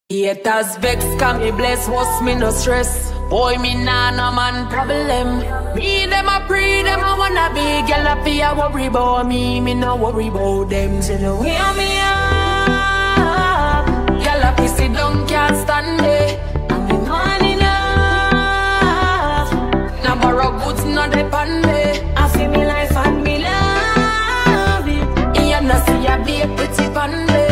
Haters vex, can me bless, what's me no stress. Boy, me nah no man problem. Me them a pray, them a wanna be. Girl a fear worry about me, me no worry about them. Say the way me up. Girl a pissy down, can't stand it. And me man enough. Now borrow goods, no depend me. I feel me life and me love it. You know see a be a pretty pan me.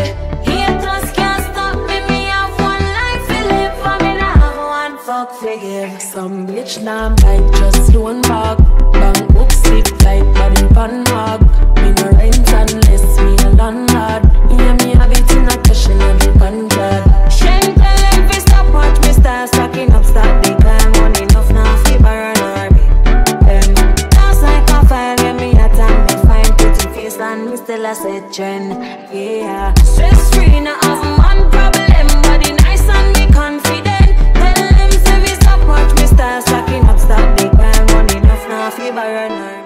Fuck forgive. Some bitch nah bite, just loan back. Bank book sick like body pan mark. Me no rent unless me a landlord. Yeah, me have it in a cash in a drip and jar. Shen tell them fi stop watch me start stacking up. Start the climb money enough now fi borrow an army. Dance like a fire when me a time me find pretty face and me still a set trend. Yeah, stress free now have man problem. Body nice and me confident. Watch me start stacking up, stop the crime, money enough now fi borrow an army.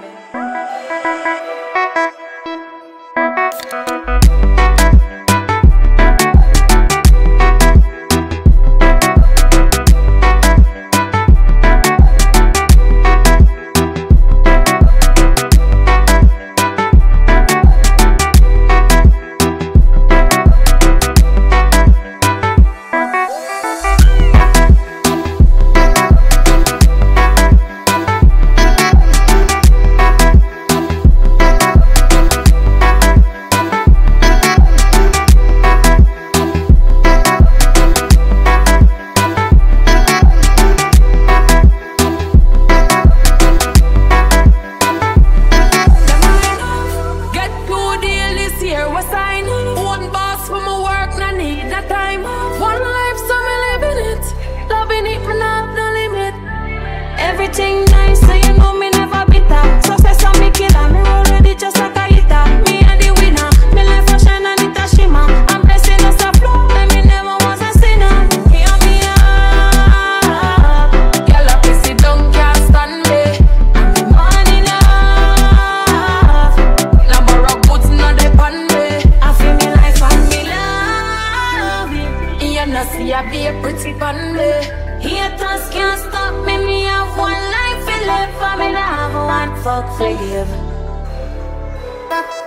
Everything nice, so you know me never bitter. Success on me killer, me roll ready just like a hitter. Me and the winner, me life a shine and it a shimmer. I'm blessing us a flow, and me never was a sinner. Hear me up. Girl a pissy down, can't stand me. And me man enough. Now borrow goods, no depend me. I feel me life and me love it. You know see I be a pretty pan me. Haters can't stop me, me have one life to live. For me to have one fuck forgive.